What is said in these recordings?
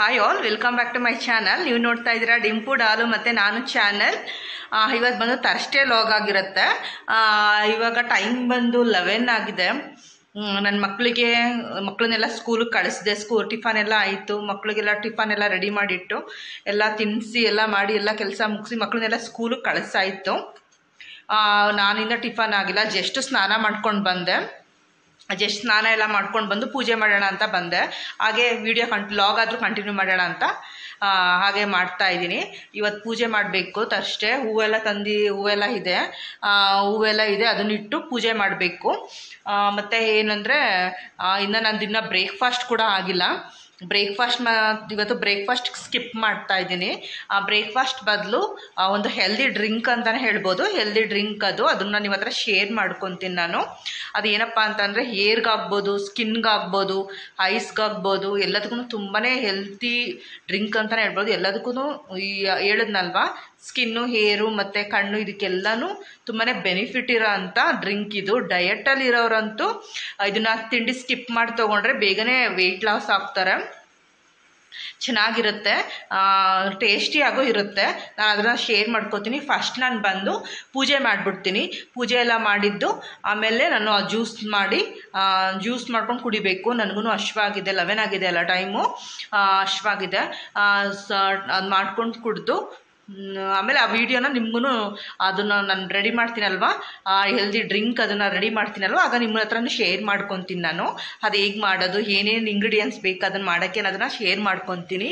Hi all, welcome back to my channel. ನೀವು ನೋಡ್ತಾ ಇದ್ದೀರಾ ಡಿಂಪು ಡಾಲು ಮತ್ತು ನಾನು ಚಾನಲ್. ಇವತ್ತು ಬಂದು ಥರ್ಸ್ಡೇ ಲಾಗ್ ಆಗಿರುತ್ತೆ. ಇವಾಗ ಟೈಮ್ ಬಂದು 11 ಆಗಿದೆ. ನನ್ನ ಮಕ್ಕಳನ್ನೆಲ್ಲ ಸ್ಕೂಲಿಗೆ ಕಳಿಸಿದೆ. ಟಿಫನ್ ಎಲ್ಲ ಆಯಿತು. ಮಕ್ಕಳಿಗೆಲ್ಲ ಟಿಫನ್ ಎಲ್ಲ ರೆಡಿ ಮಾಡಿಟ್ಟು ಎಲ್ಲ ತಿನ್ನಿಸಿ ಎಲ್ಲ ಮಾಡಿ ಎಲ್ಲ ಕೆಲಸ ಮುಗಿಸಿ ಮಕ್ಕಳನ್ನೆಲ್ಲ ಸ್ಕೂಲಿಗೆ ಕಳಿಸಾಯಿತು. ನಾನಿಂದ ಟಿಫನ್ ಆಗಿಲ್ಲ, ಜಸ್ಟ್ ಸ್ನಾನ ಮಾಡ್ಕೊಂಡು ಬಂದೆ. ಸ್ನಾನ ಎಲ್ಲ ಮಾಡ್ಕೊಂಡು ಬಂದು ಪೂಜೆ ಮಾಡೋಣ ಅಂತ ಬಂದೆ. ಹಾಗೆ ವಿಡಿಯೋ ಲಾಗ್ ಆದರೂ ಕಂಟಿನ್ಯೂ ಮಾಡೋಣ ಅಂತ ಹಾಗೆ ಮಾಡ್ತಾ ಇದ್ದೀನಿ. ಇವತ್ತು ಪೂಜೆ ಮಾಡಬೇಕು. ಥರ್ಸ್ಡೇ ಹೂವೆಲ್ಲ ಇದೆ, ಅದನ್ನಿಟ್ಟು ಪೂಜೆ ಮಾಡಬೇಕು. ಮತ್ತು ಏನಂದರೆ ಇನ್ನು ನಂದಿನ್ನ ಬ್ರೇಕ್ಫಾಸ್ಟ್ ಕೂಡ ಆಗಿಲ್ಲ. ಇವತ್ತು ಬ್ರೇಕ್ಫಾಸ್ಟ್ ಸ್ಕಿಪ್ ಮಾಡ್ತಾ ಇದ್ದೀನಿ. ಆ ಬ್ರೇಕ್ಫಾಸ್ಟ್ ಬದಲು ಒಂದು ಹೆಲ್ದಿ ಡ್ರಿಂಕ್ ಅಂತಲೇ ಹೇಳ್ಬೋದು. ಹೆಲ್ದಿ ಡ್ರಿಂಕ್ ಅದನ್ನು ನಿಮ್ಮ ಹತ್ರ ಶೇರ್ ಮಾಡ್ಕೊತೀನಿ ನಾನು. ಅದು ಏನಪ್ಪ ಅಂತಂದರೆ ಹೇರ್ಗಾಗ್ಬೋದು, ಸ್ಕಿನ್ಗಾಗ್ಬೋದು, ಐಸ್ಗಾಗ್ಬೋದು, ಎಲ್ಲದಕ್ಕೂ ತುಂಬಾ ಹೆಲ್ತಿ ಡ್ರಿಂಕ್ ಅಂತಲೇ ಹೇಳ್ಬೋದು. ಎಲ್ಲದಕ್ಕೂ ಹೇಳಿದ್ನಲ್ವಾ, ಸ್ಕಿನ್ನು, ಹೇರು ಮತ್ತು ಕಣ್ಣು ಇದಕ್ಕೆಲ್ಲನೂ ತುಂಬಾ ಬೆನಿಫಿಟ್ ಇರೋ ಅಂಥ ಡ್ರಿಂಕ್ ಇದು. ಡಯಟಲ್ಲಿ ಇರೋರಂತೂ ಇದನ್ನು ತಿಂಡಿ ಸ್ಕಿಪ್ ಮಾಡಿ ತೊಗೊಂಡ್ರೆ ಬೇಗನೆ ವೆಯ್ಟ್ ಲಾಸ್ ಆಗ್ತಾರೆ. ಚೆನ್ನಾಗಿರುತ್ತೆ, ಟೇಸ್ಟಿಯಾಗೂ ಇರುತ್ತೆ. ನಾನು ಅದನ್ನು ಶೇರ್ ಮಾಡ್ಕೋತೀನಿ. ಫಸ್ಟ್ ನಾನು ಬಂದು ಪೂಜೆ ಮಾಡಿಬಿಡ್ತೀನಿ. ಪೂಜೆ ಎಲ್ಲ ಮಾಡಿದ್ದು ಆಮೇಲೆ ನಾನು ಜ್ಯೂಸ್ ಮಾಡ್ಕೊಂಡು ಕುಡಿಬೇಕು. ನನಗೂ ಹಶ್ವಾಗಿದೆ, 11 ಆಗಿದೆ ಅಲ್ಲ ಟೈಮು, ಹಶ್ವಾಗಿದೆ. ಅದು ಮಾಡ್ಕೊಂಡು ಕುಡಿದು ಆಮೇಲೆ ಆ ವಿಡಿಯೋನ ನಿಮಗೂ ಅದನ್ನು ನಾನು ರೆಡಿ ಮಾಡ್ತೀನಲ್ವ, ಹೆಲ್ದಿ ಡ್ರಿಂಕ್ ಅದನ್ನು ರೆಡಿ ಮಾಡ್ತೀನಲ್ವ, ಆಗ ನಿಮ್ಮ ಹತ್ರನೂ ಶೇರ್ ಮಾಡ್ಕೊತೀನಿ ನಾನು. ಅದು ಹೇಗೆ ಮಾಡೋದು, ಏನೇನು ಇಂಗ್ರೀಡಿಯೆಂಟ್ಸ್ ಬೇಕು ಅದನ್ನು ಮಾಡೋಕ್ಕೆ ಅದನ್ನು ಶೇರ್ ಮಾಡ್ಕೊತೀನಿ.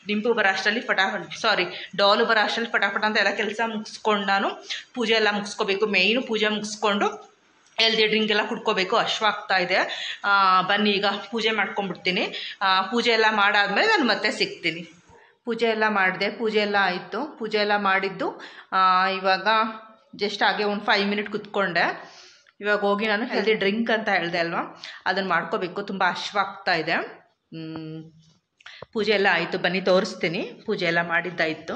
ಡಾಲು ಬರೋ ಅಷ್ಟರಲ್ಲಿ ಫಟಾಫಟ ಅಂತ ಎಲ್ಲ ಕೆಲಸ ಮುಗಿಸ್ಕೊಂಡು ನಾನು ಪೂಜೆ ಎಲ್ಲ ಮುಗಿಸ್ಕೋಬೇಕು. ಮೇಯ್ನು ಪೂಜೆ ಮುಗಿಸ್ಕೊಂಡು ಹೆಲ್ದಿ ಡ್ರಿಂಕ್ ಎಲ್ಲ ಕುಡ್ಕೋಬೇಕು. ಹಶ್ವಾಗ್ತಾ ಇದೆ. ಬನ್ನಿ ಈಗ ಪೂಜೆ ಮಾಡ್ಕೊಂಡ್ಬಿಡ್ತೀನಿ. ಪೂಜೆ ಎಲ್ಲ ಮಾಡಾದ್ಮೇಲೆ ನಾನು ಮತ್ತೆ ಸಿಗ್ತೀನಿ. ಪೂಜೆ ಎಲ್ಲ ಮಾಡಿದೆ, ಪೂಜೆ ಎಲ್ಲ ಆಯಿತು. ಪೂಜೆ ಎಲ್ಲ ಮಾಡಿದ್ದು ಇವಾಗ ಜಸ್ಟ್ ಹಾಗೆ ಒಂದು 5 ಮಿನಿಟ್ ಕುತ್ಕೊಂಡೆ. ಇವಾಗ ಹೋಗಿ ನಾನು ಹೆಲ್ದಿ ಡ್ರಿಂಕ್ ಅಂತ ಹೇಳಿದೆ ಅಲ್ವಾ, ಅದನ್ನು ಮಾಡ್ಕೋಬೇಕು. ತುಂಬ ಹಶ್ವಾಗ್ತಾ ಇದೆ. ಪೂಜೆ ಎಲ್ಲ ಆಯಿತು, ಬನ್ನಿ ತೋರಿಸ್ತೀನಿ. ಪೂಜೆ ಎಲ್ಲ ಮಾಡಿದ್ದಾಯಿತು.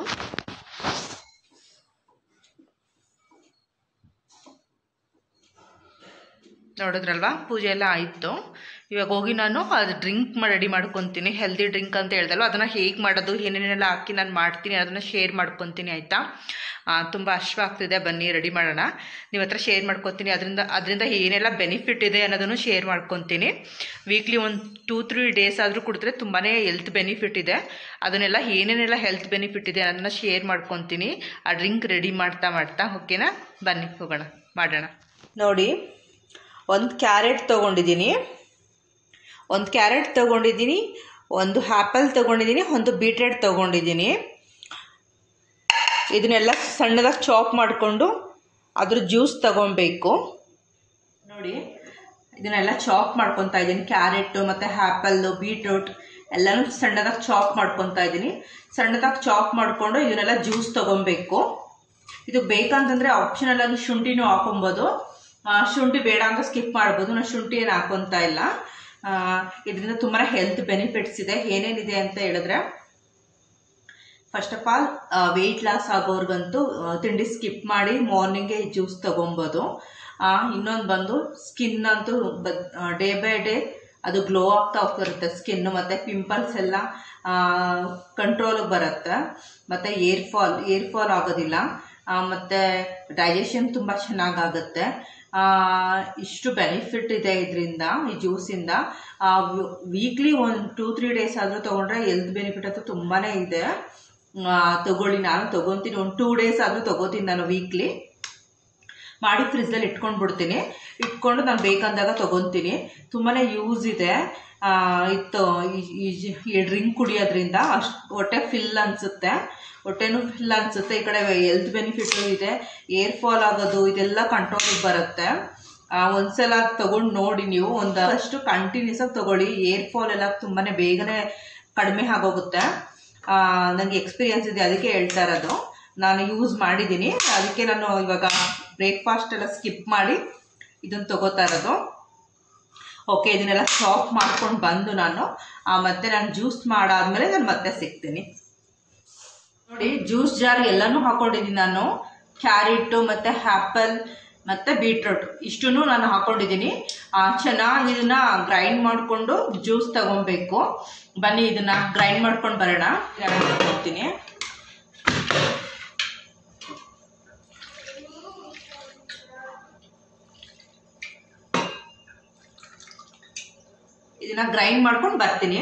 ನೋಡಿದ್ರಲ್ವಾ, ಪೂಜೆ ಎಲ್ಲ ಆಯಿತು. ಇವಾಗ ಹೋಗಿ ನಾನು ಅದು ಡ್ರಿಂಕ್ ರೆಡಿ ಮಾಡ್ಕೊತೀನಿ. ಹೆಲ್ದಿ ಡ್ರಿಂಕ್ ಅಂತ ಹೇಳ್ದಲ್ವ, ಅದನ್ನು ಹೇಗೆ ಮಾಡೋದು, ಏನೇನೆಲ್ಲ ಹಾಕಿ ನಾನು ಮಾಡ್ತೀನಿ ಅದನ್ನು ಶೇರ್ ಮಾಡ್ಕೊತೀನಿ, ಆಯಿತಾ. ತುಂಬ ಹಶ್ವಾಗ್ತಿದೆ, ಬನ್ನಿ ರೆಡಿ ಮಾಡೋಣ. ನಿಮ್ಮ ಹತ್ರ ಶೇರ್ ಮಾಡ್ಕೊತೀನಿ. ಅದರಿಂದ ಏನೆಲ್ಲ ಬೆನಿಫಿಟ್ ಇದೆ ಅನ್ನೋದನ್ನು ಶೇರ್ ಮಾಡ್ಕೊತೀನಿ. ವೀಕ್ಲಿ ಒಂದು 2-3 ಡೇಸ್ ಆದರೂ ಕುಡಿದ್ರೆ ತುಂಬಾ ಹೆಲ್ತ್ ಬೆನಿಫಿಟ್ ಇದೆ. ಅದನ್ನೆಲ್ಲ ಏನೇನೆಲ್ಲ ಹೆಲ್ತ್ ಬೆನಿಫಿಟ್ ಇದೆ ಅನ್ನೋದನ್ನ ಶೇರ್ ಮಾಡ್ಕೊತೀನಿ ಆ ಡ್ರಿಂಕ್ ರೆಡಿ ಮಾಡ್ತಾ. ಓಕೆನಾ, ಬನ್ನಿ ಹೋಗೋಣ, ಮಾಡೋಣ. ನೋಡಿ, ಒಂದು ಕ್ಯಾರೆಟ್ ತೊಗೊಂಡಿದ್ದೀನಿ, ಒಂದು ಆ್ಯಪಲ್ ತೊಗೊಂಡಿದ್ದೀನಿ, ಒಂದು ಬೀಟ್ರೂಟ್ ತೊಗೊಂಡಿದ್ದೀನಿ. ಇದನ್ನೆಲ್ಲ ಸಣ್ಣದಾಗಿ ಚಾಪ್ ಮಾಡಿಕೊಂಡು ಅದ್ರ ಜ್ಯೂಸ್ ತೊಗೊಬೇಕು. ನೋಡಿ, ಇದನ್ನೆಲ್ಲ ಚಾಪ್ ಮಾಡ್ಕೊತಾ ಇದ್ದೀನಿ. ಕ್ಯಾರೆಟು ಮತ್ತು ಆ್ಯಪಲ್ಲು, ಬೀಟ್ರೂಟ್ ಎಲ್ಲನೂ ಸಣ್ಣದಾಗಿ ಚಾಪ್ ಮಾಡ್ಕೊತಾ ಇದ್ದೀನಿ. ಸಣ್ಣದಾಗಿ ಚಾಪ್ ಮಾಡಿಕೊಂಡು ಇದನ್ನೆಲ್ಲ ಜ್ಯೂಸ್ ತೊಗೊಬೇಕು. ಇದು ಬೇಕಂತಂದರೆ ಆಪ್ಷನಲ್ ಆಗಿ ಶುಂಠಿನೂ ಹಾಕೊಬೋದು. ಶುಂಠಿ ಬೇಡ ಅಂತ ಸ್ಕಿಪ್ ಮಾಡ್ಬೋದು. ನಾನು ಶುಂಠಿ ಏನು ಹಾಕೊತಾ ಇಲ್ಲ. ಇದರಿಂದ ತುಂಬಾ ಹೆಲ್ತ್ ಬೆನಿಫಿಟ್ಸ್ ಇದೆ. ಏನೇನಿದೆ ಅಂತ ಹೇಳಿದ್ರೆ, first of all weight loss ಆಗೋರ್ಗಂತೂ ತಿಂಡಿ ಸ್ಕಿಪ್ ಮಾಡಿ ಮಾರ್ನಿಂಗೇ ಜ್ಯೂಸ್ ತೊಗೊಬೋದು. ಇನ್ನೊಂದು ಬಂದು ಸ್ಕಿನ್ ಅಂತೂ ಡೇ ಬೈ ಡೇ ಅದು ಗ್ಲೋ ಆಗ್ತಾ ಹೋಗ್ತಿರುತ್ತೆ ಸ್ಕಿನ್ನು, ಮತ್ತು ಪಿಂಪಲ್ಸ್ ಎಲ್ಲ ಕಂಟ್ರೋಲಿಗೆ ಬರುತ್ತೆ, ಮತ್ತು ಏರ್ ಫಾಲ್ ಆಗೋದಿಲ್ಲ, ಮತ್ತು ಡೈಜೆಷನ್ ತುಂಬ ಚೆನ್ನಾಗಾಗುತ್ತೆ. ಇಷ್ಟು ಬೆನಿಫಿಟ್ ಇದೆ ಇದರಿಂದ, ಈ ಜ್ಯೂಸಿಂದ. ವೀಕ್ಲಿ ಒಂದು 2-3 ಡೇಸ್ ಆದರೂ ತೊಗೊಂಡ್ರೆ ಹೆಲ್ತ್ ಬೆನಿಫಿಟ್ ಅಂತೂ ತುಂಬಾ ಇದೆ. ತೊಗೊಳ್ಳಿ, ನಾನು ತೊಗೊತೀನಿ. ಒಂದು 2 ಡೇಸ್ ಆದರೂ ತೊಗೋತೀನಿ ನಾನು ವೀಕ್ಲಿ. ಮಾಡಿ ಫ್ರಿಜ್ಜಲ್ಲಿ ಇಟ್ಕೊಂಡು ನಾನು ಬೇಕಂದಾಗ ತೊಗೊತೀನಿ. ತುಂಬಾ ಯೂಸ್ ಇದೆ. ಈ ಡ್ರಿಂಕ್ ಕುಡಿಯೋದ್ರಿಂದ ಹೊಟ್ಟೆ ಫಿಲ್ ಅನಿಸುತ್ತೆ, ಹೊಟ್ಟೆನೂ ಫಿಲ್ ಅನಿಸುತ್ತೆ. ಈ ಕಡೆ ಹೆಲ್ತ್ ಬೆನಿಫಿಟು ಇದೆ. ಏರ್ ಫಾಲ್ ಆಗೋದು ಇದೆಲ್ಲ ಕಂಟ್ರೋಲಿಗೆ ಬರುತ್ತೆ. ಒಂದ್ಸಲ ತೊಗೊಂಡು ನೋಡಿ ನೀವು, ಒಂದಷ್ಟು ಕಂಟಿನ್ಯೂಸ್ ಆಗಿ ತೊಗೊಳ್ಳಿ. ಏರ್ ಫಾಲ್ ಎಲ್ಲ ತುಂಬಾ ಬೇಗನೆ ಕಡಿಮೆ ಆಗೋಗುತ್ತೆ. ನನಗೆ ಎಕ್ಸ್ಪೀರಿಯನ್ಸ್ ಇದೆ, ಅದಕ್ಕೆ ಹೇಳ್ತಾ ಇರೋದು. ನಾನು ಯೂಸ್ ಮಾಡಿದ್ದೀನಿ, ಅದಕ್ಕೆ ನಾನು ಇವಾಗ ಬ್ರೇಕ್ಫಾಸ್ಟ್ ಎಲ್ಲ ಸ್ಕಿಪ್ ಮಾಡಿ ಇದನ್ನು ತೊಗೋತಾ ಇರೋದು. ಓಕೆ, ಇದನ್ನೆಲ್ಲ ಚಾಪ್ ಮಾಡ್ಕೊಂಡು ಬಂದು ಮತ್ತೆ ನಾನು ಜ್ಯೂಸ್ ಮಾಡಾದ್ಮೇಲೆ ನಾನು ಮತ್ತೆ ಸಿಗ್ತೀನಿ. ನೋಡಿ, ಜ್ಯೂಸ್ ಜಾರ್ ಎಲ್ಲನೂ ಹಾಕೊಂಡಿದ್ದೀನಿ ನಾನು. ಕ್ಯಾರೆಟು ಮತ್ತು ಆ್ಯಪಲ್ ಮತ್ತು ಬೀಟ್ರೋಟ್ ಇಷ್ಟನ್ನು ನಾನು ಹಾಕ್ಕೊಂಡಿದ್ದೀನಿ. ಚೆನ್ನಾಗಿ ಇದನ್ನು ಗ್ರೈಂಡ್ ಮಾಡಿಕೊಂಡು ಜ್ಯೂಸ್ ತಗೊಬೇಕು. ಬನ್ನಿ ಇದನ್ನು ಗ್ರೈಂಡ್ ಮಾಡ್ಕೊಂಡು ಬರೋಣ. ಹೋಗ್ತೀನಿ. ಇದನ್ನ ಗ್ರೈಂಡ್ ಮಾಡ್ಕೊಂಡು ಬರ್ತೀನಿ.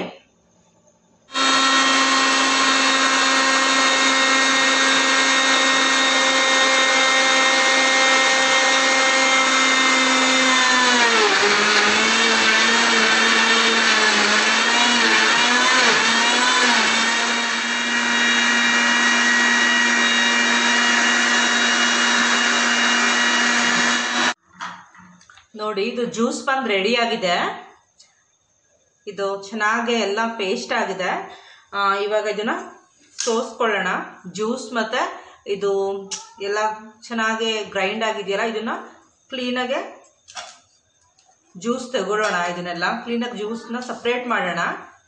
ನೋಡಿ ಇದು ಜ್ಯೂಸ್ ಬಂದು ರೆಡಿ ಆಗಿದೆ. ಇದು ಚೆನ್ನಾಗಿ ಎಲ್ಲ ಪೇಸ್ಟ್ ಆಗಿದೆ. ಇವಾಗ ಇದನ್ನ ಸೋಸ್ಕೊಳ್ಳೋಣ. ಜ್ಯೂಸ್ ಮತ್ತು ಇದು ಎಲ್ಲ ಚೆನ್ನಾಗಿ ಗ್ರೈಂಡ್ ಆಗಿದೆಯಲ್ಲ, ಇದನ್ನ ಕ್ಲೀನಾಗೆ ಜ್ಯೂಸ್ ತಗೊಳ್ಳೋಣ. ಇದನ್ನೆಲ್ಲ ಕ್ಲೀನಾಗಿ ಜ್ಯೂಸ್ನ ಸಪ್ರೇಟ್ ಮಾಡೋಣ.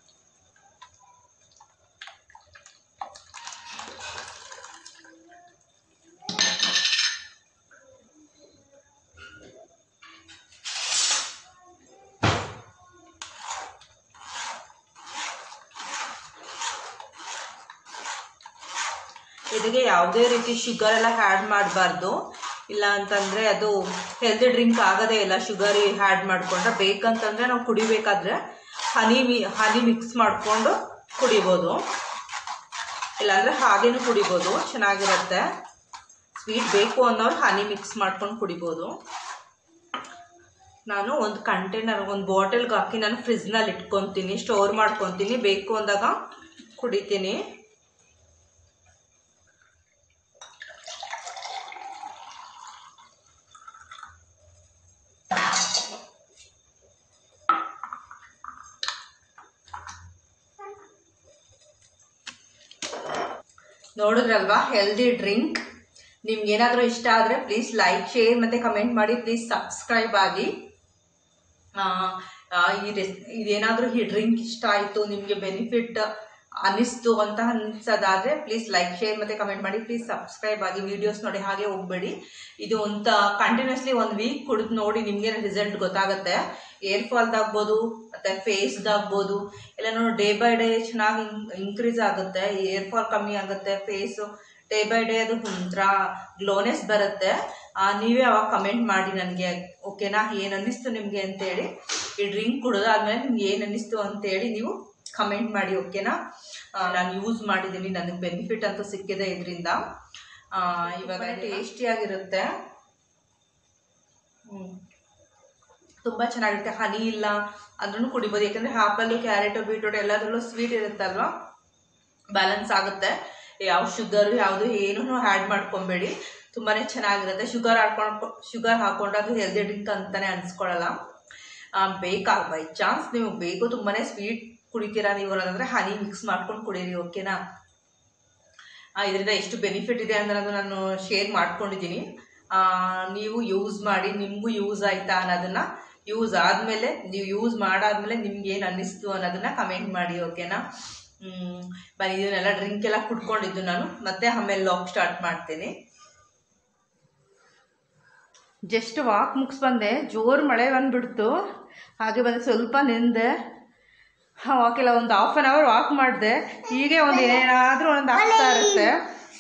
ಇದಕ್ಕೆ ಯಾವುದೇ ರೀತಿ ಶುಗರ್ ಎಲ್ಲ ಆ್ಯಡ್ ಮಾಡಬಾರ್ದು. ಇಲ್ಲ ಅಂತಂದರೆ ಅದು ಹೆಲ್ದಿ ಡ್ರಿಂಕ್ ಆಗೋದೇ ಇಲ್ಲ ಶುಗರ್ ಆ್ಯಡ್ ಮಾಡಿಕೊಂಡ್ರೆ. ಬೇಕಂತಂದರೆ ನಾವು ಕುಡಿಬೇಕಾದ್ರೆ ಹನಿ ಮಿಕ್ಸ್ ಮಾಡಿಕೊಂಡು ಕುಡಿಬೋದು, ಇಲ್ಲಾಂದರೆ ಹಾಗೇನೂ ಕುಡಿಬೋದು, ಚೆನ್ನಾಗಿರುತ್ತೆ. ಸ್ವೀಟ್ ಬೇಕು ಅನ್ನೋರು ಹನಿ ಮಿಕ್ಸ್ ಮಾಡ್ಕೊಂಡು ಕುಡಿಬೋದು. ನಾನು ಒಂದು ಕಂಟೈನರ್, ಒಂದು ಬಾಟಲ್ಗೆ ಹಾಕಿ ನಾನು ಫ್ರಿಜ್ನಲ್ಲಿ ಇಟ್ಕೊತೀನಿ, ಸ್ಟೋರ್ ಮಾಡ್ಕೊತೀನಿ. ಬೇಕು ಅಂದಾಗ ಕುಡಿತೀನಿ. ನೋಡಿದ್ರಲ್ವಾ ಹೆಲ್ದಿ ಡ್ರಿಂಕ್. ನಿಮ್ಗೆ ಏನಾದರೂ ಇಷ್ಟ ಆದರೆ ಪ್ಲೀಸ್ ಲೈಕ್, ಶೇರ್ ಮತ್ತು ಕಮೆಂಟ್ ಮಾಡಿ. ಪ್ಲೀಸ್ ಸಬ್ಸ್ಕ್ರೈಬ್ ಆಗಿ. ಇದೇನಾದರೂ ಈ ಡ್ರಿಂಕ್ ಇಷ್ಟ ಆಯಿತು, ನಿಮಗೆ ಬೆನಿಫಿಟ್ ಅನ್ನಿಸ್ತು ಅಂತ ಅನ್ಸೋದಾದರೆ ಪ್ಲೀಸ್ ಲೈಕ್, ಶೇರ್ ಮತ್ತು ಕಮೆಂಟ್ ಮಾಡಿ. ಪ್ಲೀಸ್ ಸಬ್ಸ್ಕ್ರೈಬ್ ಆಗಿ. ವೀಡಿಯೋಸ್ ನೋಡಿ ಹಾಗೆ ಹೋಗಬೇಡಿ. ಇದು ಕಂಟಿನ್ಯೂಸ್ಲಿ 1 ವೀಕ್ ಕುಡಿದು ನೋಡಿ, ನಿಮಗೆ ರಿಸಲ್ಟ್ ಗೊತ್ತಾಗುತ್ತೆ. ಏರ್ ಫಾಲ್ದಾಗ್ಬೋದು ಮತ್ತು ಫೇಸ್ದಾಗ್ಬೋದು ಎಲ್ಲನೂ ಡೇ ಬೈ ಡೇ ಚೆನ್ನಾಗಿ ಇನ್ಕ್ರೀಸ್ ಆಗುತ್ತೆ. ಏರ್ ಫಾಲ್ ಕಮ್ಮಿ ಆಗುತ್ತೆ, ಫೇಸು ಡೇ ಬೈ ಡೇ ಅದು ಒಂಥರ ಗ್ಲೋನೆಸ್ ಬರುತ್ತೆ. ನೀವೇ ಅವಾಗ ಕಮೆಂಟ್ ಮಾಡಿ ನನಗೆ, ಓಕೆನಾ, ಏನು ಅನ್ನಿಸ್ತು ನಿಮಗೆ ಅಂತೇಳಿ. ಈ ಡ್ರಿಂಕ್ ಕುಡಿದಾದ್ಮೇಲೆ ನಿಮ್ಗೆ ಏನು ಅನ್ನಿಸ್ತು ಅಂತೇಳಿ ನೀವು ಕಮೆಂಟ್ ಮಾಡಿ, ಓಕೆನಾ. ನಾನು ಯೂಸ್ ಮಾಡಿದ್ದೀನಿ, ನನಗೆ ಬೆನಿಫಿಟ್ ಅಂತೂ ಸಿಕ್ಕಿದೆ ಇದರಿಂದ. ಇವಾಗ ಟೇಸ್ಟಿಯಾಗಿರುತ್ತೆ, ತುಂಬ ಚೆನ್ನಾಗಿರುತ್ತೆ. ಹನಿ ಇಲ್ಲ ಅಂದ್ರೂ ಕುಡಿಬೋದು, ಯಾಕಂದರೆ ಆ್ಯಪಲ್ಲು, ಕ್ಯಾರೆಟು, ಬೀಟ್ರೂಟ್ ಎಲ್ಲದರಲ್ಲೂ ಸ್ವೀಟ್ ಇರುತ್ತಲ್ವ, ಬ್ಯಾಲೆನ್ಸ್ ಆಗುತ್ತೆ. ಯಾವ ಶುಗರು ಯಾವುದು ಏನೂ ಆ್ಯಡ್ ಮಾಡ್ಕೊಬೇಡಿ, ತುಂಬಾ ಚೆನ್ನಾಗಿರುತ್ತೆ. ಶುಗರ್ ಹಾಕ್ಕೊಂಡ್ರೆ ಅದು ಹೆಲ್ದಿ ಡ್ರಿಂಕ್ ಅಂತಲೇ ಅನ್ಸ್ಕೊಳ್ಳಲ್ಲ. ಬೈ ಚಾನ್ಸ್ ನೀವು ಬೇಕು ತುಂಬಾ ಸ್ವೀಟ್ ಕುಡಿತೀರಾ ನೀವು ಅನ್ನೋದಂದರೆ ಹನಿ ಮಿಕ್ಸ್ ಮಾಡ್ಕೊಂಡು ಕುಡೀರಿ, ಓಕೆನಾ. ಇದರಿಂದ ಎಷ್ಟು ಬೆನಿಫಿಟ್ ಇದೆ ಅನ್ನೋದು ನಾನು ಶೇರ್ ಮಾಡ್ಕೊಂಡಿದ್ದೀನಿ. ನೀವು ಯೂಸ್ ಮಾಡಿ, ನಿಮಗೂ ಯೂಸ್ ಆಯಿತಾ ಅನ್ನೋದನ್ನು, ಯೂಸ್ ಆದಮೇಲೆ, ನೀವು ಯೂಸ್ ಮಾಡಾದ್ಮೇಲೆ ನಿಮ್ಗೆ ಏನು ಅನ್ನಿಸ್ತು ಅನ್ನೋದನ್ನು ಕಮೆಂಟ್ ಮಾಡಿ, ಓಕೆನಾ. ಬನ್ನಿ, ಇದನ್ನೆಲ್ಲ ಡ್ರಿಂಕ್ ಎಲ್ಲ ಕುಡ್ಕೊಂಡಿದ್ದು ನಾನು ಮತ್ತೆ ಆಮೇಲೆ ಲಾಗ್ ಸ್ಟಾರ್ಟ್ ಮಾಡ್ತೀನಿ. ಜಸ್ಟ್ ವಾಕ್ ಮುಗಿಸ್ ಬಂದೆ, ಜೋರು ಮಳೆ ಬಂದುಬಿಡ್ತು. ಹಾಗೆ ಬಂದು ಸ್ವಲ್ಪ ನಿಂದೆ, ವಾಕೆಲ್ಲ ಒಂದು 1/2 hour ವಾಕ್ ಮಾಡಿದೆ. ಹೀಗೆ ಒಂದು ಏನಾದರೂ ಒಂದು ಆಗ್ತಾ ಇರುತ್ತೆ.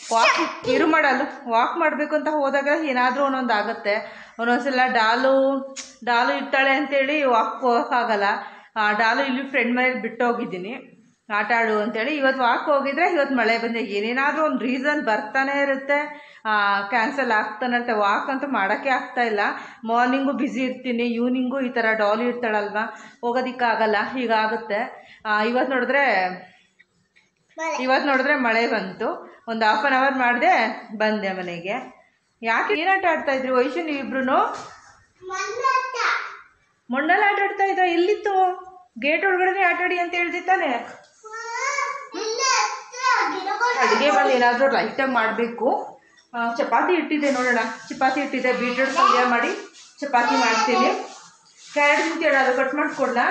ವಾಕ್ ಮಾಡಬೇಕು ಅಂತ ಹೋದಾಗ ಏನಾದರೂ ಒಂದೊಂದು ಆಗುತ್ತೆ. ಒಂದೊಂದ್ಸಲ ಡಾಲು ಇರ್ತಾಳೆ ಅಂತೇಳಿ ವಾಕ್ ಹೋಗೋಕ್ಕಾಗಲ್ಲ. ಡಾಲು ಇಲ್ಲಿ ಫ್ರೆಂಡ್ ಮನೇಲಿ ಬಿಟ್ಟು ಹೋಗಿದ್ದೀನಿ, ಆಟ ಆಡು ಅಂತೇಳಿ. ಇವತ್ತು ವಾಕ್ ಹೋಗಿದ್ರೆ ಇವತ್ತು ಮಳೆ ಬಂದೆ. ಏನೇನಾದರೂ ಒಂದು ರೀಸನ್ ಬರ್ತಾನೆ ಇರುತ್ತೆ, ಕ್ಯಾನ್ಸಲ್ ಆಗ್ತಾನೆ ಇರುತ್ತೆ. ವಾಕ್ ಅಂತೂ ಮಾಡೋಕ್ಕೆ ಆಗ್ತಾಯಿಲ್ಲ. ಮಾರ್ನಿಂಗು ಬ್ಯುಸಿ ಇರ್ತೀನಿ, ಈವ್ನಿಂಗು ಈ ಥರ ಡಾಲು ಇರ್ತಾಳಲ್ವ, ಹೋಗೋದಕ್ಕಾಗಲ್ಲ, ಹೀಗಾಗುತ್ತೆ. ಇವತ್ತು ನೋಡಿದ್ರೆ ಮಳೆ ಬಂತು. ಒಂದು 1/2 hour ಮಾಡಿದೆ, ಬಂದೆ ಮನೆಗೆ. ಯಾಕೆ ಏನಾಟ ಆಡ್ತಾಯಿದ್ರಿ ವೈಶು ನೀವಿಬ್ರು? ಮಣ್ಣಲ್ಲಿ ಆಟ ಆಡ್ತಾ ಇದ್ರ? ಎಲ್ಲಿತ್ತು? ಗೇಟ್ ಒಳಗಡೆ ಆಟ ಆಡಿ ಅಂತ ಹೇಳ್ದಿ ತಾನೆ. ಅಡುಗೆ ಬಂದು ಏನಾದರೂ ಲೈಟಾಗಿ ಮಾಡಬೇಕು. ಚಪಾತಿ ಇಟ್ಟಿದ್ದೆ, ನೋಡೋಣ. ಚಪಾತಿ ಇಟ್ಟಿದ್ದೆ, ಬೀಟ್ರೂಟ್ ಪಲ್ಯ ಮಾಡಿ ಚಪಾತಿ ಮಾಡ್ತೀನಿ. ಕ್ಯಾರೆಟ್ ಮುಂಚೆ ಅದು ಕಟ್ ಮಾಡಿಕೊಡ್ಲಾ?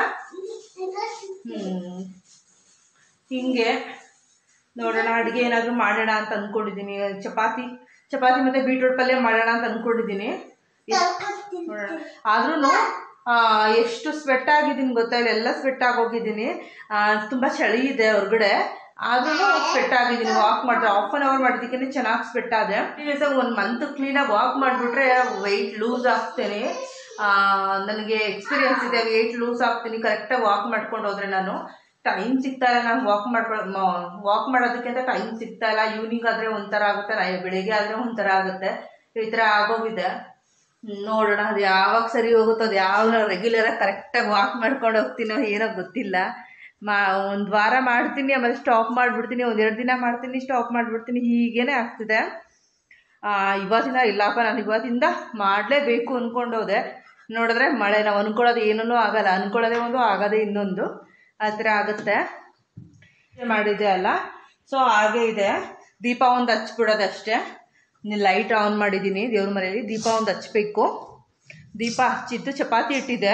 ಹಿಂಗೆ ನೋಡೋಣ, ಅಡುಗೆ ಏನಾದರೂ ಮಾಡೋಣ ಅಂತ ಅಂದ್ಕೊಂಡಿದ್ದೀನಿ. ಚಪಾತಿ ಮತ್ತು ಬೀಟ್ರೂಟ್ ಪಲ್ಯ ಮಾಡೋಣ ಅಂತ ಅಂದ್ಕೊಂಡಿದ್ದೀನಿ. ಆದ್ರೂ ಎಷ್ಟು ಸ್ವೆಟ್ ಆಗಿದ್ದೀನಿ ಗೊತ್ತಾ, ಇಲ್ಲೆಲ್ಲ ಸ್ವೆಟ್ ಆಗೋಗಿದ್ದೀನಿ. ತುಂಬಾ ಚಳಿ ಇದೆ ಹೊರಗಡೆ, ಆದ್ರೂ ಸ್ವೆಟ್ ಆಗಿದ್ದೀನಿ. ವಾಕ್ ಮಾಡಿದ್ರೆ 1/2 hour ಮಾಡಿದ್ದಕ್ಕೆ ಚೆನ್ನಾಗಿ ಸ್ವೆಟ್ ಆದೆ. 1 month ಕ್ಲೀನಾಗಿ ವಾಕ್ ಮಾಡಿಬಿಟ್ರೆ ವೆಯ್ಟ್ ಲೂಸ್ ಆಗ್ತೇನೆ. ನನಗೆ ಎಕ್ಸ್ಪೀರಿಯನ್ಸ್ ಇದೆ, ವೆಯ್ಟ್ ಲೂಸ್ ಆಗ್ತೀನಿ ಕರೆಕ್ಟಾಗಿ ವಾಕ್ ಮಾಡ್ಕೊಂಡು ಹೋದ್ರೆ. ನಾನು ಟೈಮ್ ಸಿಗ್ತಾ ಇಲ್ಲ, ನಾನು ವಾಕ್ ಮಾಡೋದಕ್ಕೆ ಅಂತ ಟೈಮ್ ಸಿಗ್ತಾ ಇಲ್ಲ. ಈವ್ನಿಂಗ್ ಆದರೆ ಒಂಥರ ಆಗುತ್ತೆ, ಬೆಳಿಗ್ಗೆ ಆದರೆ ಒಂಥರ ಆಗುತ್ತೆ, ಈ ಥರ ಆಗೋಗಿದೆ. ನೋಡೋಣ ಅದು ಯಾವಾಗ ಸರಿ ಹೋಗುತ್ತೋ, ಅದು ಯಾವಾಗ ರೆಗ್ಯುಲರಾಗಿ ಕರೆಕ್ಟಾಗಿ ವಾಕ್ ಮಾಡ್ಕೊಂಡು ಹೋಗ್ತೀನೋ ಏನೋ ಗೊತ್ತಿಲ್ಲ. 1 ವಾರ ಮಾಡ್ತೀನಿ, ಆಮೇಲೆ ಸ್ಟಾಪ್ ಮಾಡಿಬಿಡ್ತೀನಿ, 1-2 ದಿನ ಮಾಡ್ತೀನಿ, ಸ್ಟಾಪ್ ಮಾಡಿಬಿಡ್ತೀನಿ, ಹೀಗೇನೆ ಆಗ್ತಿದೆ. ಇವತ್ತಿನ ಇಲ್ಲಪ್ಪ, ನಾನು ಇವತ್ತಿಂದ ಮಾಡಲೇಬೇಕು ಅಂದ್ಕೊಂಡೋದೆ. ನೋಡಿದ್ರೆ ಮಳೆ, ನಾವು ಅಂದ್ಕೊಳ್ಳೋದು ಏನೂ ಆಗಲ್ಲ, ಅಂದ್ಕೊಳ್ಳೋದೇ ಒಂದು ಆಗೋದೇ ಇನ್ನೊಂದು, ಆ ಥರ ಆಗುತ್ತೆ. ಮಾಡಿದೆ ಅಲ್ಲ, ಸೊ ಹಾಗೇ ಇದೆ. ದೀಪ ಒಂದು ಹಚ್ಬಿಡೋದಷ್ಟೇ. ಲೈಟ್ ಆನ್ ಮಾಡಿದ್ದೀನಿ ದೇವ್ರ ಮನೆಯಲ್ಲಿ, ದೀಪ ಒಂದು ಹಚ್ಬೇಕು. ದೀಪ ಹಚ್ಚಿದ್ದು ಚಪಾತಿ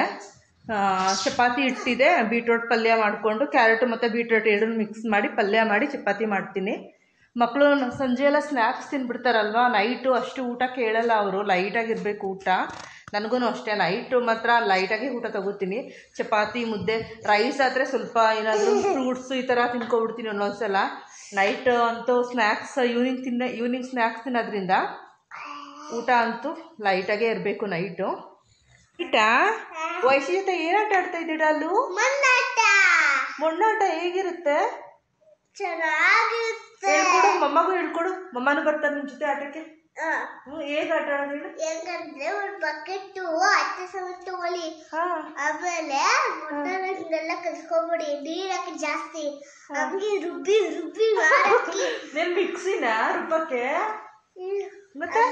ಇಟ್ಟಿದೆ, ಬೀಟ್ರೋಟ್ ಪಲ್ಯ ಮಾಡಿಕೊಂಡು, ಕ್ಯಾರೆಟು ಮತ್ತು ಬೀಟ್ರೋಟ್ ಎರಡನ್ನೂ ಮಿಕ್ಸ್ ಮಾಡಿ ಪಲ್ಯ ಮಾಡಿ ಚಪಾತಿ ಮಾಡ್ತೀನಿ. ಮಕ್ಕಳು ಸಂಜೆ ಎಲ್ಲ ಸ್ನ್ಯಾಕ್ಸ್ ತಿನ್ಬಿಡ್ತಾರಲ್ವ, ನೈಟು ಅಷ್ಟು ಊಟ ಕೇಳಲ್ಲ ಅವರು, ಲೈಟಾಗಿರಬೇಕು ಊಟ. ನನಗೂ ಅಷ್ಟೇ, ನೈಟು ಮಾತ್ರ ಲೈಟಾಗಿ ಊಟ ತಗೋತೀನಿ. ಚಪಾತಿ ಮುದ್ದೆ, ರೈಸ್ ಆದರೆ ಸ್ವಲ್ಪ ಏನಾದರೂ ಫ್ರೂಟ್ಸು ಈ ಥರ ತಿನ್ಕೊಬಿಡ್ತೀನಿ ಒಂದೊಂದ್ಸಲ. ನೈಟ್ ಅಂತೂ ಸ್ನ್ಯಾಕ್ಸ್ ಈವ್ನಿಂಗ್ ಸ್ನ್ಯಾಕ್ಸ್ ತಿನ್ನೋದ್ರಿಂದ ಊಟ ಅಂತೂ ಲೈಟಾಗೇ ಇರಬೇಕು ನೈಟು. ವಯಸ್ಸಿ ಜೊತೆ ಏನು ಆಟ ಆಡ್ತಾ ಇದ್ದೀಡ ಅಲ್ಲೂ? ಮೊಣ್ಣಾಟ ಹೇಗಿರುತ್ತೆ? ಹೇಳ್ಕೊಡು, ಮಮ್ಮಗೂ ಹೇಳ್ಕೊಡು, ಮಮ್ಮನೂ ಬರ್ತಾರೆ ನಿಮ್ಮ ಜೊತೆ ಆಟಕ್ಕೆ. ಹೇಗೆ ಆಟ ಆಡೋದು? ಹೆಂಗಂದ್ರೆ ಒಂದು ಬಕೆಟ್ ಹತ್ತೆ ಸಲ ತಗೊಳ್ಳಿ, ಆಮೇಲೆ ಹಿಂಗೆಲ್ಲ ಕಲ್ಸ್ಕೊಬಿಡಿ, ನೀರ್ ಹಾಕಿ ಜಾಸ್ತಿ, ಹಂಗೆ ರುಬ್ಬಿ ರುಬ್ಬಿ ಮಾಡಿ. ನೀನ್ ಮಿಕ್ಸಿನ ರುಬ್ಬಕ್ಕೆ? ಮತ್ತೆ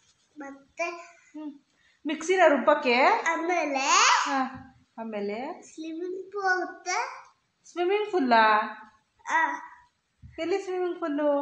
ಮಿಕ್ಸಿನ ರುಬ್ಬಕ್ಕೆ ಆಮೇಲೆ ಸ್ವಿಮ್ಮಿಂಗ್ ಪೂಲ್ ಹೋಗುತ್ತೆ. ಸ್ವಿಮ್ಮಿಂಗ್ ಪೂಲಾ? ಎಲ್ಲಿ ಸ್ವಿಮ್ಮಿಂಗ್ ಪೂಲು?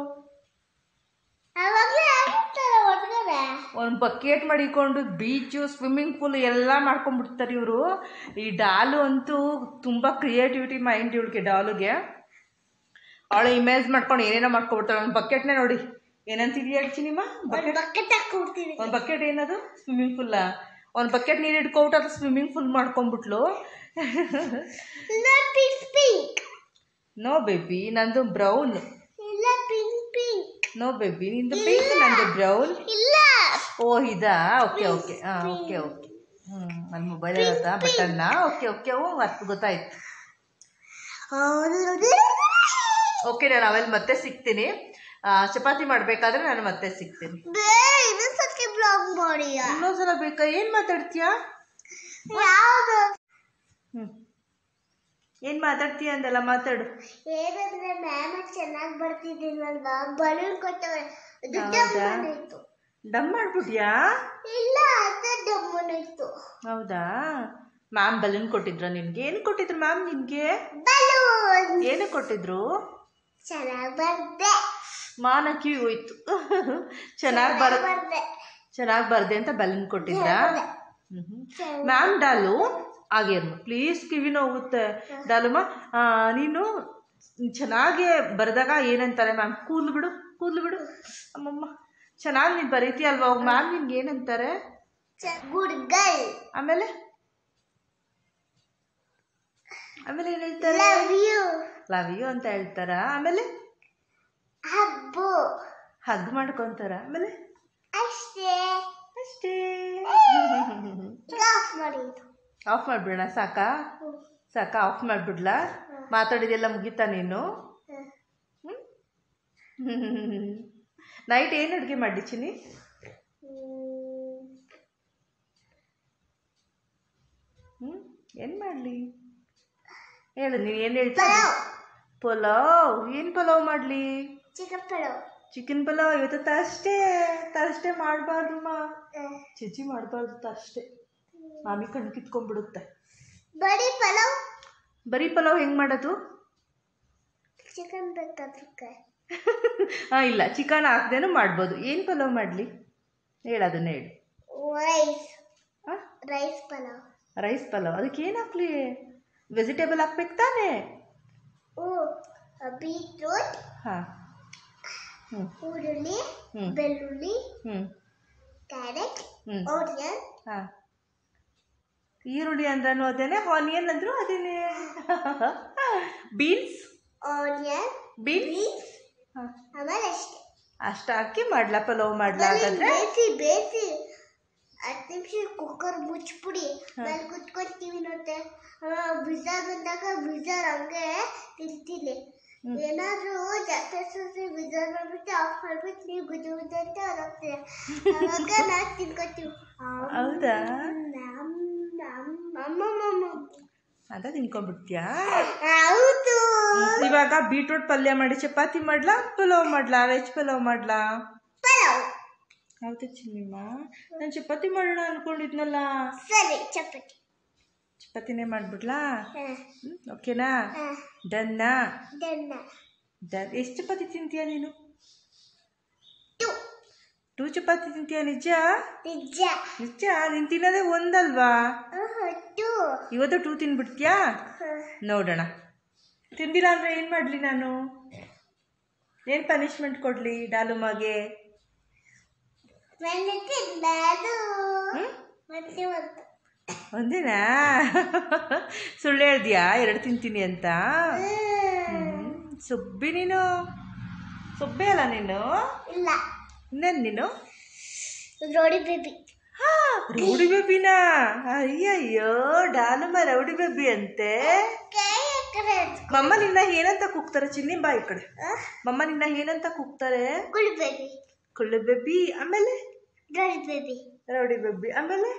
ಒಂದು ಬಕೆಟ್ ಮಾಡಿಕೊಂಡು ಬೀಚು, ಸ್ವಿಮ್ಮಿಂಗ್ ಪೂಲ್ ಎಲ್ಲ ಮಾಡ್ಕೊಂಡ್ಬಿಡ್ತಾರೆ ಇವರು. ಈ ಡಾಲು ಅಂತೂ ತುಂಬ ಕ್ರಿಯೇಟಿವಿಟಿ ಮೈಂಡ್ ಇವಳಿಗೆ. ಡಾಲುಗೆ ಅವಳು ಇಮೇಜ್ ಮಾಡ್ಕೊಂಡು ಏನೇನೋ ಮಾಡ್ಕೊಬಿಡ್ತಾಳೆ. ಒಂದು ಬಕೆಟ್ನೇ ನೋಡಿ ಏನಂತಿದೀಯ ಹೇಳ್ತೀನಿಮ್ಮ? ಒಂದು ಬಕೆಟ್ ಏನದು? ಸ್ವಿಮ್ಮಿಂಗ್ ಪೂಲ. ಒಂದು ಬಕೆಟ್ ನೀರು ಇಟ್ಕೊಬಿಟ್ಟು ಅದು ಸ್ವಿಮ್ಮಿಂಗ್ ಪೂಲ್ ಮಾಡ್ಕೊಂಡ್ಬಿಟ್ಲು. ನೋ ಬೇಬಿ, ನಂದು ಬ್ರೌನ್. ನೋ ಬೇಬಿ, ನಿಂದು ಪಿಂಕ್, ನಂದು ಬ್ರೌನ್. ಓ ಇದಾ? Okay okay okay okay. ನನ್ನ ಮೊಬೈಲ್ ಇರತ್ತಾ ಬಟನ್ನ? ಓಕೆ ಓಕೆ, ಅಷ್ಟು ಗೊತ್ತಾಯ್ತು. ಓಕೆ, ನಾನು ಆಮೇಲೆ ಮತ್ತೆ ಸಿಗ್ತೀನಿ. ಚಪಾತಿ ಮಾಡಬೇಕಾದ್ರೆ ನಾನು ಮತ್ತೆ ಸಿಗ್ತೀನಿ. ಇನ್ನೊಂದ್ಸಲ ಬೇಕಾ? ಏನು ಮಾತಾಡ್ತೀಯಾ? ಏನ್ ಮಾತಾಡ್ತೀಯ ಅಂದಲ್ಲ, ಮಾತಾಡು. ಏನಂದ್ರೆ ಮ್ಯಾಮ್ ಚೆನ್ನಾಗಿ ಬರ್ತಿದ್ದೀನಲ್ವಾ, ಬಲೂನ್ ಕೊಟ್ಟವ್ರೆ, ಡಮ್ ಮಾಡ್ಬಿಟ್ಯಾ? ಇಲ್ಲ, ಅದೇ ಡಮ್ಮನಿತ್ತು. ಹೌದಾ? ಮ್ಯಾಮ್ ಬಲೂನ್ ಕೊಟ್ಟಿದ್ರ ನಿನ್ಗೆ? ಏನು ಕೊಟ್ಟಿದ್ರು ಮ್ಯಾಮ್ ನಿನ್ಗೆ? ಬಲೂನ್. ಏನು ಕೊಟ್ಟಿದ್ರು? ಚೆನ್ನಾಗಿ ಬರ್ದೆ. ಮಾನಕ್ಕಿ ಹೋಯ್ತು. ಚೆನ್ನಾಗಿ ಬರ್ದೆ ಅಂತ ಬಲೂನ್ ಕೊಟ್ಟಿದ್ರಾ? ಮ್ಯಾಮ್ ಡಾಲು ಹಾಗೆ ಪ್ಲೀಸ್, ಕಿವಿ ನೋವುತ್ತೆ. ಡಾಲಮ್ಮ, ನೀನು ಚೆನ್ನಾಗಿ ಬರೆದಾಗ ಏನಂತಾರೆ ಮ್ಯಾಮ್? ಕೂಲ್ ಬಿಡು ಅಮ್ಮಮ್ಮ, ಚೆನ್ನಾಗಿ ನೀನು ಬರೀತೀಯಲ್ವಾ, ಮ್ಯಾಮ್ ನಿನ್ಗೆ ಏನಂತಾರೆ? Good girl. ಆಮೇಲೆ ಏನು ಹೇಳ್ತಾರೆ? ಲವ್ ಯು ಅಂತ ಹೇಳ್ತಾರ. ಆಮೇಲೆ ಹಗ್ ಮಾಡ್ಕೊಂತಾರ. ಆಮೇಲೆ ಅಷ್ಟೇ. ಆಫ್ ಮಾಡಿಬಿಡೋಣ? ಸಾಕಾ? ಆಫ್ ಮಾಡಿಬಿಡ್ಲಾ? ಮಾತಾಡಿದೆಲ್ಲ ಮುಗೀತಾ ನೀನು? ನೈಟ್ ಏನು ಅಡುಗೆ ಮಾಡಿ ಚಿನ್ನಿ? ಏನು ಮಾಡಲಿ ಹೇಳು, ನೀನು ಏನು ಹೇಳ್ತೀಯ? ಪಲಾವ್. ಏನು ಪಲಾವ್ ಮಾಡಲಿ? ಚಿಕನ್ ಪಲಾವ್. ಇವತ್ತು ತರ್ಸ್ಡೇ ಮಾಡಬಾರ್ದು ಚಿಚಿ ಮಾಡಬಾರ್ದು ತರ್ಸ್ಡೇ, ಮಾಮಿ ಕಣ್ಣು ಕಿತ್ಕೊಂಡ್ಬಿಡುತ್ತೆ. ಬರೀ ಪಲಾವ್ ಹೆಂಗೆ ಮಾಡೋದು? ಚಿಕನ್ ಬೇಕಾದ್ರೆ ಇಲ್ಲ, ಚಿಕನ್ ಹಾಕ್ದೇನು ಮಾಡ್ಬೋದು. ಏನು ಪಲಾವ್ ಮಾಡಲಿ ಹೇಳೋದನ್ನ ಹೇಳಿ. ರೈಸ್ ಪಲಾವ್. ಅದಕ್ಕೆ ಏನು ಹಾಕ್ಲಿ? ವೆಜಿಟೇಬಲ್ ಹಾಕ್ಬೇಕು ತಾನೇ? ಬೀಟ್ರೂಟ್, ಈರುಳ್ಳಿ, ಬೆಳ್ಳುಳ್ಳಿ, ಕ್ಯಾರೆಟ್, ಆನಿಯನ್, ಹಾಂ, ಈರುಳ್ಳಿ ಅಂದ್ರೂ ಅದೇನೆ, ಆನಿಯನ್ ಅಂದ್ರು ಅದೇನೆ. ಬೀನ್ಸ್, ಆನಿಯನ್, ಬೀನ್ಸ್ ಆಮೇಲೆ ಅಷ್ಟೇ. ಅಷ್ಟು ಹಾಕಿ ಮಾಡ್ಲಾ, ಪಲಾವ್ ಮಾಡ್ಲಾ ಹಾಗಾದ್ರೆ? ಬೇಯಿಸಿ 10 ನಿಮಿಷ ಕುಕ್ಕರ್ ಮುಚ್ಚಿಬಿಡಿ. ಮೇಲೆ ಕುತ್ಕೊಂಡು ಟಿವಿ ನೋಡ್ತೆ. ಬಿಜಾರ್ ಬಂದಾಗ ಬಿಜಾರ್ ಹಂಗೆ ತಿಂತೀನಿ. ಏನಾದ್ರೂ ಜಾಸ್ತಿ ಬಿಜಾರ್ ಮಾಡ್ಬಿಟ್ಟು ಆಫ್ ಮಾಡ್ಬಿಟ್ಟು ನೀವು ಗುಜು ಗುಜು ಅಂತ ಹೊರಗ್ತೀರ. ಅವಾಗ ನಾವು ತಿನ್ಕೊತೀವಿ. ಹೌದಾ? ಅಮ್ಮ ಅದ ತಿನ್ಕೊಂಡ್ಬಿಡ್ತೀಯಾ? ಹೌದು. ಇವಾಗ ಬೀಟ್ರೂಟ್ ಪಲ್ಯ ಮಾಡಿ ಚಪಾತಿ ಮಾಡ್ಲಾ, ಪಲಾವ್ ಮಾಡ್ಲಾ, ವೆಜ್ ಪಲಾವ್ ಮಾಡ್ಲಾ? ಪಲಾವ್. ಹೌದಾ ಚಿನ್ನಿಮ್ಮ? ನಾನು ಚಪಾತಿ ಮಾಡೋಣ ಅನ್ಕೊಂಡಿದ್ನಲ್ಲ. ಸರಿ, ಚಪಾತಿನೇ ಮಾಡ್ಬಿಡ್ಲಾ? ಓಕೆನಾ? ಡನ್ನಾ? ಡನ್. ಎಷ್ಟು ಚಪಾತಿ ತಿಂತೀಯ ನೀನು? 2 ಚಪಾತಿ ತಿಂತೀಯ? ನಿಜ? ನಿಜ? ನೀನು ತಿನ್ನೋದೇ ಒಂದಲ್ವಾ? ಇವತ್ತು 2 ತಿನ್ಬಿಡ್ತೀಯಾ? ನೋಡೋಣ. ತಿಂದಿಲ್ಲ ಅಂದರೆ ಏನು ಮಾಡಲಿ ನಾನು? ಏನು ಪನಿಷ್ಮೆಂಟ್ ಕೊಡಲಿ ಡಾಲುಮಗೆ? ಒಂದೇನಾ? ಸುಳ್ಳು ಹೇಳ್ದಿಯಾ 2 ತಿಂತೀನಿ ಅಂತ? ಸುಬ್ಬಿ ನೀನು. ಸುಬ್ಬೆ ಅಲ್ಲ ನೀನು? ಇಲ್ಲ. ಇನ್ನೇನು ನೀನು? Rowdy baby. ರೌಡಿ ಬೇಬಿನಾ? ಅಯ್ಯಯ್ಯೋ, ಡಾಲುಮ ರೌಡಿ ಬೇಬಿ ಅಂತೆ. ಮಮ್ಮ ನಿನ್ನ ಏನಂತ ಕೂಗ್ತಾರೆ ಚಿನ್ನಿ? ಬಾ ಈ ಕಡೆ. ಮಮ್ಮ ನಿನ್ನ ಏನಂತ ಕೂಗ್ತಾರೆ? ಕುಳ್ಳು ಬೇಬಿ. ಆಮೇಲೆ ರೌಡಿ ಬೇಬಿ. ಆಮೇಲೆ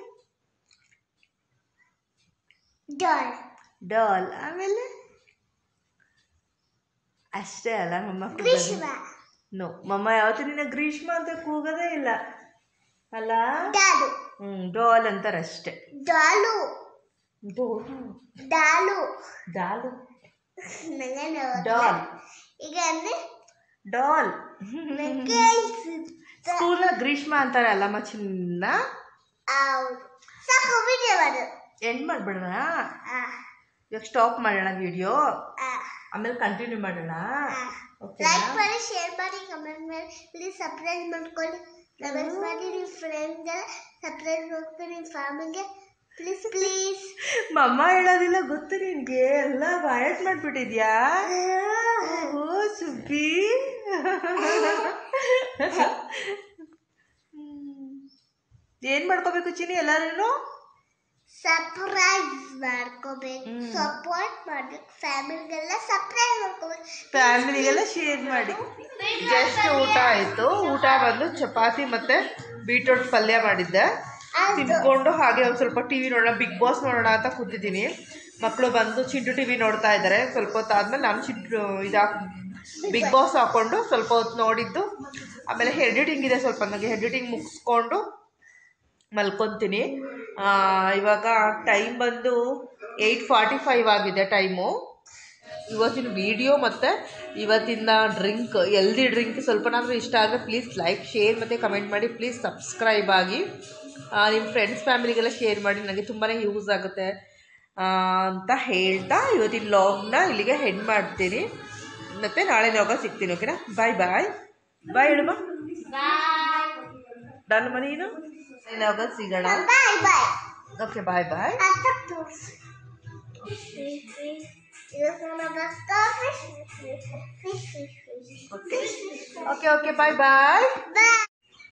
ಡಾಲ್. ಆಮೇಲೆ ಅಷ್ಟೇ ಅಲ್ಲ ಮಮ್ಮ ಕೂಗೋದು? ನೋ, ಮಮ್ಮ ಯಾವತ್ತೂ ನಿನ್ನ ಗ್ರೀಷ್ಮ ಅಂತ ಕೂಗೋದೇ ಇಲ್ಲ ಅಲ್ಲ? ಡಾಲ್ ಅಂತಾರೆ ಅಷ್ಟೇ. ಡಾಲು. ಡಾಲ್. ಈಗ ಡಾಲ್. ಸ್ಕೂಲ್ ಗ್ರೀಷ್ಮ ಅಂತಾರೆ ಅಲ್ಲಮ್ಮ ಚಿನ್ನ? ಎಂಡ್ ಮಾಡ್ಬಿಡೋಣ? ಇವಾಗ ಸ್ಟಾಪ್ ಮಾಡೋಣ ವಿಡಿಯೋ, ಆಮೇಲೆ ಕಂಟಿನ್ಯೂ ಮಾಡೋಣ. ಲೈಕ್ ಮಾಡಿ, ಶೇರ್ ಮಾಡಿ, ಕಮೆಂಟ್ ಮಾಡಿ. ಪ್ಲೀಸ್ ಸಬ್ಸ್ಕ್ರೈಬ್ ಮಾಡ್ಕೊಳ್ಳಿ. ಕಮೆಂಟ್ ಮಾಡಿ, ನಿಮ್ಮ ಫ್ರೆಂಡ್ಸ್ ಎಲ್ಲ ಸಬ್ಸ್ಕ್ರೈಬ್ ಮಾಡ್ಕೊಂಡು ನಿಮ್ಮ ಫ್ಯಾಮಿಲಿಗೆ ಪ್ಲೀಸ್. ಮಮ್ಮ ಹೇಳೋದಿಲ್ಲ ಗೊತ್ತು ನಿನಗೆ? ಎಲ್ಲ ಬಾಯಟ್ ಮಾಡಿಬಿಟ್ಟಿದ್ಯಾ? ಓ ಸುಬ್ಬಿ. ಏನು ಮಾಡ್ಕೋಬೇಕು ಚಿನ್ನಿ ಎಲ್ಲರೂ? ಸರ್ಪ್ರೈಸ್ ಮಾಡ್ಕೋಬೇಕು, ಸಪೋರ್ಟ್ ಮಾಡಬೇಕು, ಫ್ಯಾಮಿಲಿಗೆಲ್ಲ ಸರ್ಪ್ರೈಸ್ ಮಾಡ್ಕೋಬೇಕು, ಫ್ಯಾಮಿಲಿಗೆಲ್ಲ ಶೇರ್ ಮಾಡಿ. ಜಸ್ಟ್ ಊಟ ಆಯಿತು. ಊಟ ಬಂದು ಚಪಾತಿ ಮತ್ತು ಬೀಟ್ರೂಟ್ ಪಲ್ಯ ಮಾಡಿದ್ದೆ. ತಿನ್ಕೊಂಡು ಹಾಗೆ ಒಂದು ಸ್ವಲ್ಪ ಟಿ ವಿ ನೋಡೋಣ, ಬಿಗ್ ಬಾಸ್ ನೋಡೋಣ ಅಂತ ಕೂತಿದ್ದೀನಿ. ಮಕ್ಕಳು ಬಂದು ಚಿಂಟು ಟಿ ವಿ ನೋಡ್ತಾ ಇದ್ದಾರೆ. ಸ್ವಲ್ಪ ಹೊತ್ತು ಆದಮೇಲೆ ನಾನು ಬಿಗ್ ಬಾಸ್ ಹಾಕ್ಕೊಂಡು ಸ್ವಲ್ಪ ಹೊತ್ತು ನೋಡಿದ್ದು. ಆಮೇಲೆ ಎಡಿಟಿಂಗ್ ಇದೆ ಸ್ವಲ್ಪ, ನನಗೆ ಎಡಿಟಿಂಗ್ ಮುಗಿಸ್ಕೊಂಡು ಮಲ್ಕೊತೀನಿ. ಇವಾಗ ಟೈಮ್ ಬಂದು 8:45 ಆಗಿದೆ ಟೈಮು. ಇವತ್ತಿನ ವಿಡಿಯೋ ಮತ್ತು ಇವತ್ತಿನ ಡ್ರಿಂಕ್, ಎಲ್ದಿ ಡ್ರಿಂಕ್ ಸ್ವಲ್ಪನಾದರೂ ಇಷ್ಟ ಆದರೆ ಪ್ಲೀಸ್ ಲೈಕ್, ಶೇರ್ ಮತ್ತು ಕಮೆಂಟ್ ಮಾಡಿ. ಪ್ಲೀಸ್ ಸಬ್ಸ್ಕ್ರೈಬ್ ಆಗಿ ನಿಮ್ಮ ಫ್ರೆಂಡ್ಸ್ ಫ್ಯಾಮಿಲಿಗೆಲ್ಲ ಶೇರ್ ಮಾಡಿ, ನನಗೆ ತುಂಬಾ ಯೂಸ್ ಆಗುತ್ತೆ ಅಂತ ಹೇಳ್ತಾ ಇವತ್ತಿನ ವ್ಲಾಗ್ನ ಇಲ್ಲಿಗೆ ಹೆಡ್ ಮಾಡ್ತೀನಿ. ಮತ್ತು ನಾಳೆ ವ್ಲಾಗ ಸಿಗ್ತೀನಿ. ಓಕೆನಾ? ಬಾಯ್ ಬಾಯ್. ಬಾಯ್ ಹೇಳಮ್ಮ. ನಾನು ಮನೇನು ವ್ಲಾಗ ಸಿಗೋಣ. Okay, bye bye. Okay, bye bye.